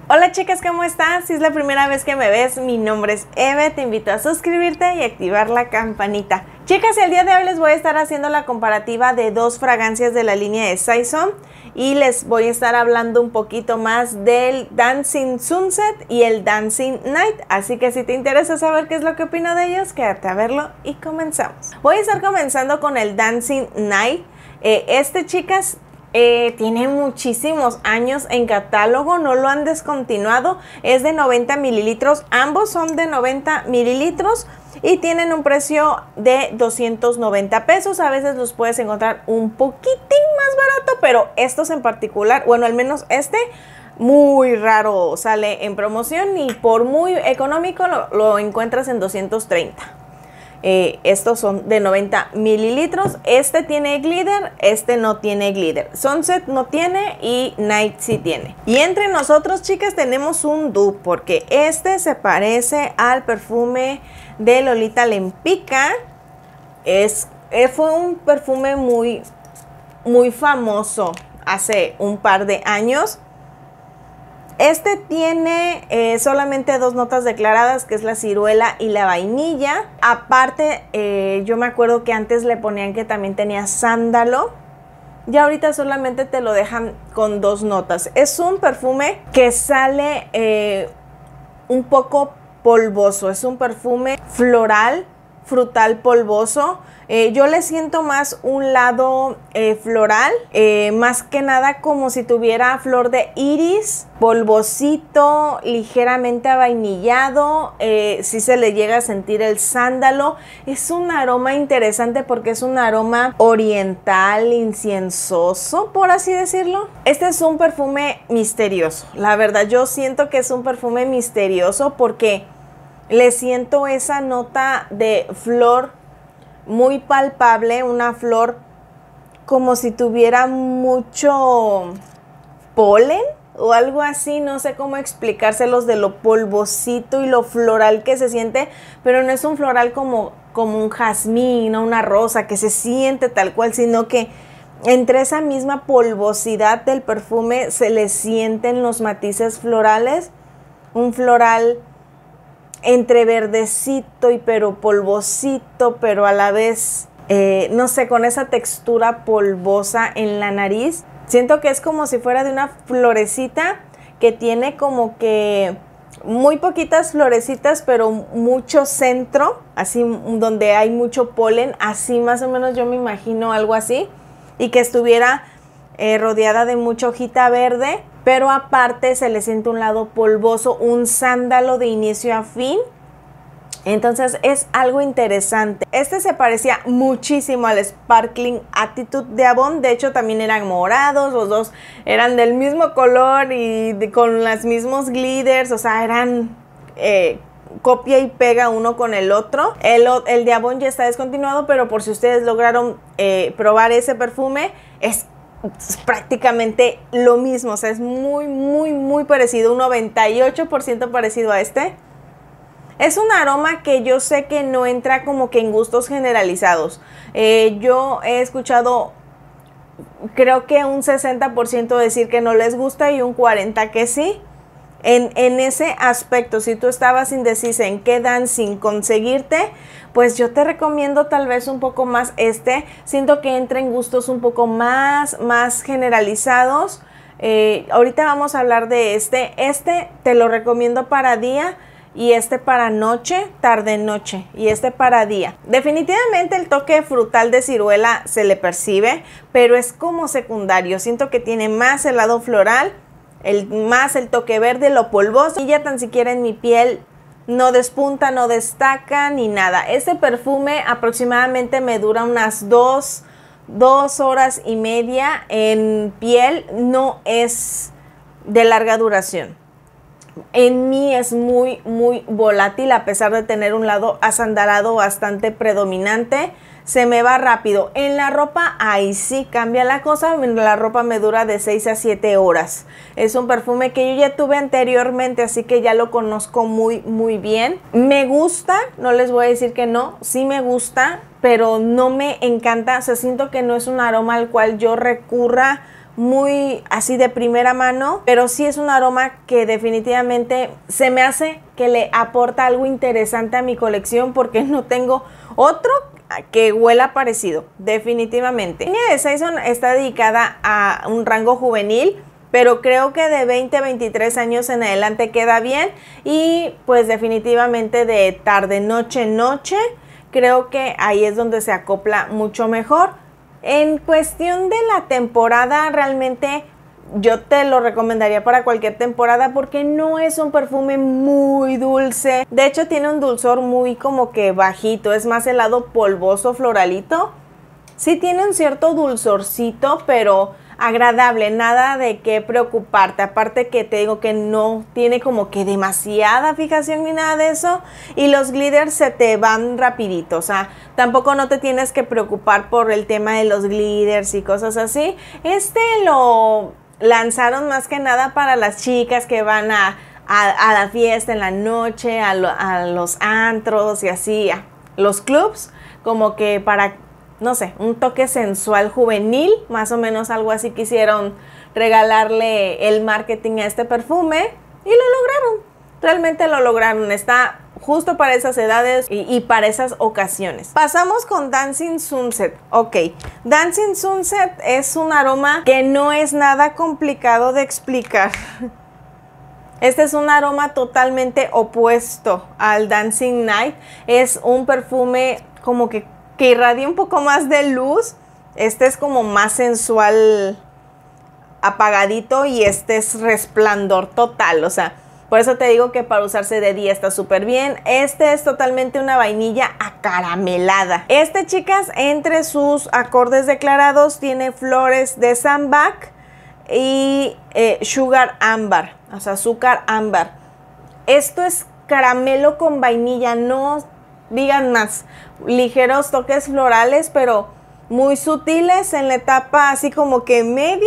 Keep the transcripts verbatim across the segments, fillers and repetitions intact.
Hola chicas, ¿cómo estás? Si es la primera vez que me ves, mi nombre es Eve, te invito a suscribirte y activar la campanita. Chicas, el día de hoy les voy a estar haciendo la comparativa de dos fragancias de la línea de Saison y les voy a estar hablando un poquito más del Dancing Sunset y el Dancing Night, así que si te interesa saber qué es lo que opino de ellos, quédate a verlo y comenzamos. Voy a estar comenzando con el Dancing Night. Eh, este, chicas, Eh, tiene muchísimos años en catálogo, no lo han descontinuado, es de noventa mililitros, ambos son de noventa mililitros y tienen un precio de doscientos noventa pesos. A veces los puedes encontrar un poquitín más barato, pero estos en particular, bueno, al menos este, muy raro sale en promoción y por muy económico lo, lo encuentras en doscientos treinta. Eh, estos son de noventa mililitros. Este tiene glitter, este no tiene glitter. Sunset no tiene y Night sí tiene. Y entre nosotros, chicas, tenemos un dupe, porque este se parece al perfume de Lolita Lempicka. Es, eh, fue un perfume muy, muy famoso hace un par de años. Este tiene eh, solamente dos notas declaradas, que es la ciruela y la vainilla. Aparte, eh, yo me acuerdo que antes le ponían que también tenía sándalo. Ya ahorita solamente te lo dejan con dos notas. Es un perfume que sale eh, un poco polvoso. Es un perfume floral, frutal polvoso. Eh, yo le siento más un lado eh, floral, eh, más que nada como si tuviera flor de iris, polvosito, ligeramente avainillado, eh, si se le llega a sentir el sándalo. Es un aroma interesante porque es un aroma oriental, inciensoso, por así decirlo. Este es un perfume misterioso, la verdad yo siento que es un perfume misterioso porque le siento esa nota de flor muy palpable, una flor como si tuviera mucho polen o algo así, no sé cómo explicárselos, de lo polvosito y lo floral que se siente, pero no es un floral como, como un jazmín o una rosa que se siente tal cual, sino que entre esa misma polvosidad del perfume se le sienten los matices florales, un floral entre verdecito y pero polvosito, pero a la vez, eh, no sé, con esa textura polvosa en la nariz. Siento que es como si fuera de una florecita que tiene como que muy poquitas florecitas, pero mucho centro, así donde hay mucho polen, así más o menos yo me imagino algo así, y que estuviera eh, rodeada de mucha hojita verde, pero aparte se le siente un lado polvoso, un sándalo de inicio a fin. Entonces es algo interesante. Este se parecía muchísimo al Sparkling Attitude de Avon. De hecho también eran morados, los dos eran del mismo color y de, con los mismos glitters, o sea, eran eh, copia y pega uno con el otro. El, el de Avon ya está descontinuado, pero por si ustedes lograron eh, probar ese perfume, es Es prácticamente lo mismo, o sea, es muy, muy, muy parecido, un noventa y ocho por ciento parecido a este. Es un aroma que yo sé que no entra como que en gustos generalizados. Eh, yo he escuchado, creo que un sesenta por ciento decir que no les gusta y un cuarenta por ciento que sí. En, en ese aspecto, si tú estabas indecisa en qué dancing conseguirte, pues yo te recomiendo tal vez un poco más este. Siento que entra en gustos un poco más, más generalizados. Eh, ahorita vamos a hablar de este. Este te lo recomiendo para día y este para noche, tarde-noche, y este para día. Definitivamente el toque frutal de ciruela se le percibe, pero es como secundario. Siento que tiene más el lado floral, El, más el toque verde, lo polvoso, y ya tan siquiera en mi piel no despunta, no destaca ni nada. Este perfume aproximadamente me dura unas dos, dos horas y media en piel, no es de larga duración. En mí es muy, muy volátil, a pesar de tener un lado asandalado bastante predominante. Se me va rápido. En la ropa, ahí sí cambia la cosa. En la ropa me dura de seis a siete horas. Es un perfume que yo ya tuve anteriormente, así que ya lo conozco muy, muy bien. Me gusta, no les voy a decir que no, sí me gusta, pero no me encanta. O sea, siento que no es un aroma al cual yo recurra muy así de primera mano, pero sí es un aroma que definitivamente se me hace que le aporta algo interesante a mi colección, porque no tengo otro que huela parecido, definitivamente. La línea de Saison está dedicada a un rango juvenil, pero creo que de veinte a veintitrés años en adelante queda bien, y pues definitivamente de tarde, noche, noche, creo que ahí es donde se acopla mucho mejor. En cuestión de la temporada, realmente yo te lo recomendaría para cualquier temporada, porque no es un perfume muy dulce. De hecho, tiene un dulzor muy como que bajito, es más el lado polvoso, floralito. Sí tiene un cierto dulzorcito, pero agradable, nada de qué preocuparte. Aparte que te digo que no tiene como que demasiada fijación ni nada de eso, y los glitters se te van rapidito, o sea, tampoco no te tienes que preocupar por el tema de los glitters y cosas así. Este lo lanzaron más que nada para las chicas que van a, a, a la fiesta en la noche, a, lo, a los antros y así, a los clubs, como que para, no sé, un toque sensual juvenil, más o menos algo así quisieron regalarle el marketing a este perfume, y lo lograron, realmente lo lograron, está justo para esas edades y, y para esas ocasiones. Pasamos con Dancing Sunset. Ok, Dancing Sunset es un aroma que no es nada complicado de explicar. Este es un aroma totalmente opuesto al Dancing Night, es un perfume como que que irradia un poco más de luz. Este es como más sensual, apagadito, y este es resplandor total, o sea, por eso te digo que para usarse de día está súper bien. Este es totalmente una vainilla acaramelada. Este, chicas, entre sus acordes declarados tiene flores de sambac y eh, sugar ámbar, o sea, azúcar ámbar. Esto es caramelo con vainilla, no digan más, ligeros toques florales, pero muy sutiles en la etapa así como que media,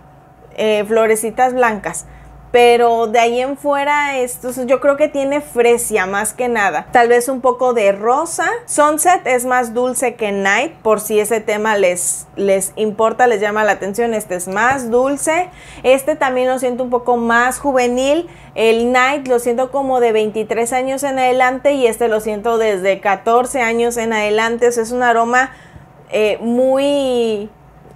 eh, florecitas blancas, pero de ahí en fuera esto yo creo que tiene fresia más que nada, tal vez un poco de rosa. Sunset es más dulce que Night, por si ese tema les, les importa, les llama la atención. Este es más dulce, este también lo siento un poco más juvenil. El Night lo siento como de veintitrés años en adelante, y este lo siento desde catorce años en adelante. O sea, es un aroma eh, muy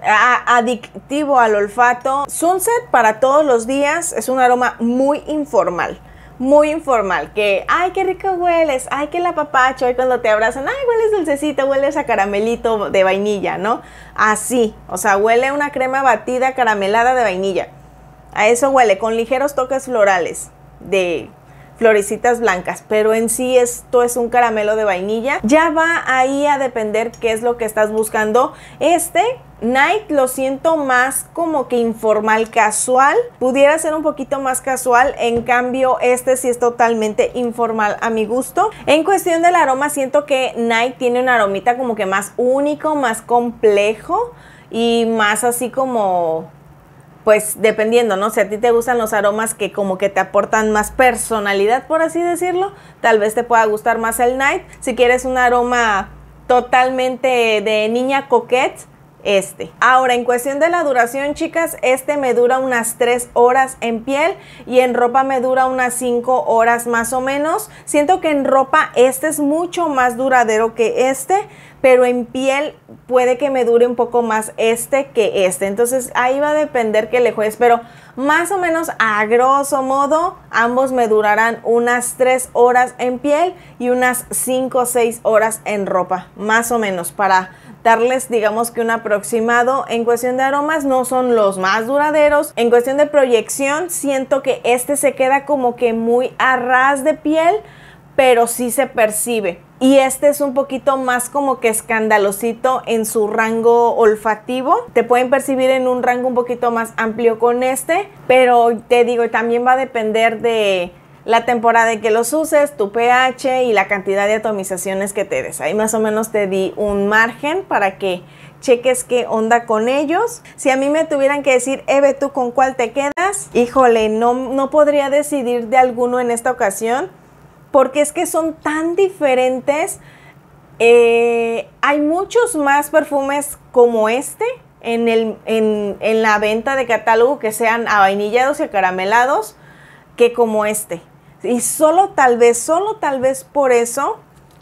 adictivo al olfato. Sunset para todos los días, es un aroma muy informal, muy informal, que ay, qué rico hueles, ay, que el apapacho, ay, cuando te abrazan, ay, hueles dulcecito, hueles a caramelito de vainilla, ¿no? Así, o sea, huele a una crema batida caramelada de vainilla. A eso huele, con ligeros toques florales de florecitas blancas, pero en sí esto es un caramelo de vainilla. Ya va ahí a depender qué es lo que estás buscando. Este Night lo siento más como que informal, casual, pudiera ser un poquito más casual, en cambio este sí es totalmente informal a mi gusto. En cuestión del aroma, siento que Night tiene un aromita como que más único, más complejo y más así como, pues dependiendo, ¿no? Si a ti te gustan los aromas que como que te aportan más personalidad, por así decirlo, tal vez te pueda gustar más el Night. Si quieres un aroma totalmente de niña coquette, este. Ahora, en cuestión de la duración, chicas, este me dura unas tres horas en piel, y en ropa me dura unas cinco horas más o menos. Siento que en ropa este es mucho más duradero que este, pero en piel puede que me dure un poco más este que este. Entonces ahí va a depender que le juegues, pero más o menos a grosso modo ambos me durarán unas tres horas en piel y unas cinco o seis horas en ropa, más o menos, para darles, digamos que un aproximado. En cuestión de aromas no son los más duraderos. En cuestión de proyección siento que este se queda como que muy a ras de piel, pero sí se percibe. Y este es un poquito más como que escandalosito en su rango olfativo. Te pueden percibir en un rango un poquito más amplio con este, pero te digo, también va a depender de la temporada en que los uses, tu pH y la cantidad de atomizaciones que te des. Ahí más o menos te di un margen para que cheques qué onda con ellos. Si a mí me tuvieran que decir, Eve, ¿tú con cuál te quedas? Híjole, no, no podría decidir de alguno en esta ocasión, porque es que son tan diferentes. Eh, hay muchos más perfumes como este, en, el, en, en la venta de catálogo que sean avainillados y acaramelados que como este. Y solo tal vez, solo tal vez por eso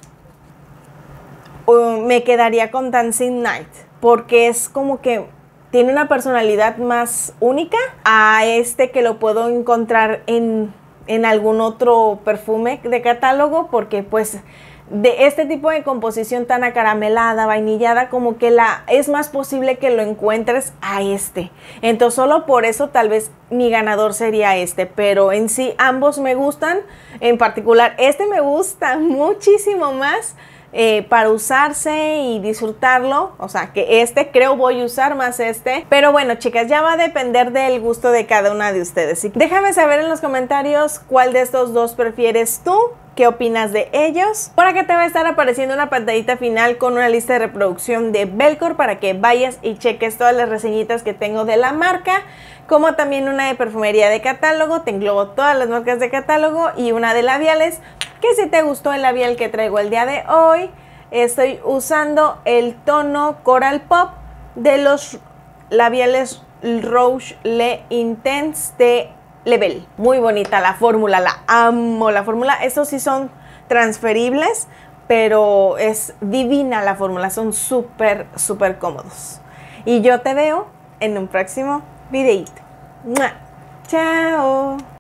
uh, me quedaría con Dancing Night, porque es como que tiene una personalidad más única a este que lo puedo encontrar en, en algún otro perfume de catálogo, porque pues de este tipo de composición tan acaramelada, vainillada, como que la es más posible que lo encuentres a este. Entonces solo por eso tal vez mi ganador sería este, pero en sí ambos me gustan. En particular este me gusta muchísimo más eh, para usarse y disfrutarlo. O sea que este creo voy a usar más este. Pero bueno, chicas, ya va a depender del gusto de cada una de ustedes. Y déjame saber en los comentarios cuál de estos dos prefieres tú. ¿Qué opinas de ellos? Por acá te va a estar apareciendo una pantallita final con una lista de reproducción de Belcor para que vayas y cheques todas las reseñitas que tengo de la marca, como también una de perfumería de catálogo. Te englobo todas las marcas de catálogo y una de labiales, que si te gustó el labial que traigo el día de hoy, estoy usando el tono Coral Pop de los labiales Rouge Le Intense de Level. Muy bonita la fórmula, la amo la fórmula. Estos sí son transferibles, pero es divina la fórmula, son súper, súper cómodos. Y yo te veo en un próximo videito. ¡Mua! ¡Chao!